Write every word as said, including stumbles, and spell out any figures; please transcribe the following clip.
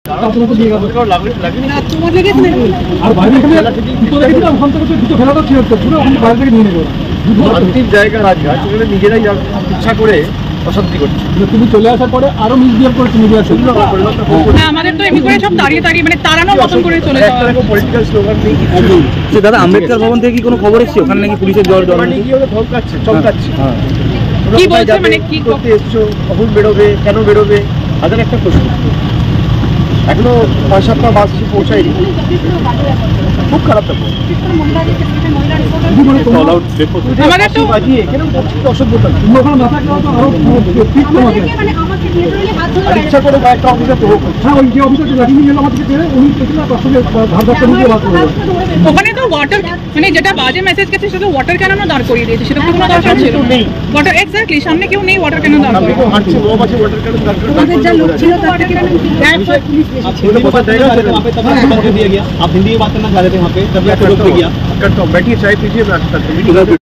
নিজেরাই ইচ্ছা করে অশান্তি করছে। তুমি চলে আসার পরে আরো মিসবিহেভ করেছে মিডিয়ার সাথে। আমাদের তো এমনি করে সব দাঁড়িয়ে দাঁড়িয়ে মানে তাড়ানোর মতন করে চলে যাওয়া। পলিটিক্যাল স্লোগান নেই। দাদা আম্বেদকর ভবন থেকে কি কোনো খবর এসেছে ওখানে নাকি পুলিশের জল জল ধমকাচ্ছে চমকাচ্ছে? কি বলছে মানে কি করতে এসছো, কখন বেরোবে, কেন বেরোবে, তাদের একটা প্রশ্ন। এখনো ছয় সাতটা বাস এসে পৌঁছায়নি, খুব খারাপ ব্যাপার। ইচ্ছা করে কয়েকটা অফিসার তো ওখানে তো ওয়াটার মানে যেটা বাজে মেসেজ গেছে সেটা ওয়াটার ক্যাননও দাঁড় করিয়ে দিয়েছে, সেটা কোনো দরকার ছিল নেই। ওয়াটার এক্স্যাক্টলি সামনে কেউ নেই, ওয়াটার ক্যানন দাঁড় করিয়ে হাঁটছে লোক আছে, ওয়াটার ক্যানন দাঁড় করে ওদের যা লোক ছিল তার থেকে आप हिंदी में बात करना चाह रहे थे वहाँ पे, तब बैठिए चाय पीजिए।